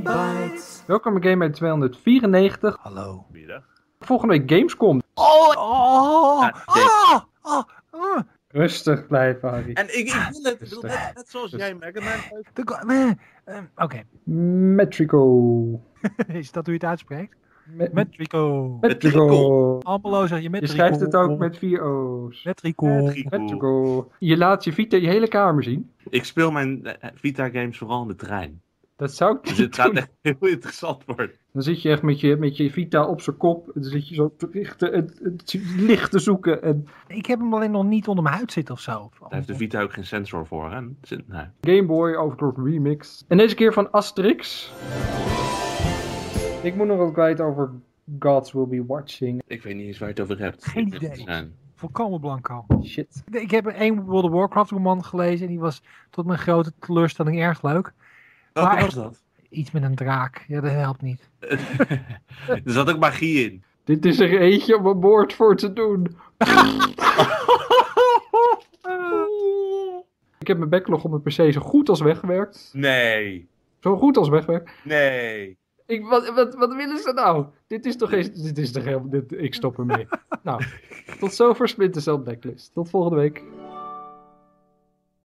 Bytes. Welkom bij Game 294. Hallo. Goeiedag. Volgende week Gamescom. Rustig blijven, Harry. En ik wil het, bedoel, net zoals jij, Mega Man. Oké. Metrico. Is dat hoe je het uitspreekt? Me- Metrico. Metrico. Almelo zeg je Je Metrico. schrijft het ook met 4 O's. Metrico. Metrico. Je laat je Vita je hele kamer zien. Ik speel mijn Vita games vooral in de trein. Dat zou ik Dus niet het gaat doen. echt heel interessant worden. Dan zit je echt met je Vita op zijn kop. En dan zit je zo het licht te zoeken. En Ik heb hem alleen nog niet onder mijn huid zitten of zo. Daar heeft de Vita ook geen sensor voor, hè? Nee. Game Boy Overclock Remix. En deze keer van Asterix. Ik moet nog wat kwijt over Gods Will Be Watching. Ik weet niet eens waar je het over hebt. Geen idee. Volkomen blanco. Shit. Ik heb één World of Warcraft roman gelezen. En die was tot mijn grote teleurstelling erg leuk. Wat Maar was dat? Iets met een draak. Ja, dat helpt niet. Er zat ook magie in. Dit is er eentje om een boord voor te doen. Ik heb mijn backlog op mijn PC zo goed als weggewerkt. Nee. Zo goed als weggewerkt. Nee. Wat willen ze nou? Dit is toch helemaal... Ik stop ermee. Nou, tot zover Splinter Cell Blacklist. Tot volgende week.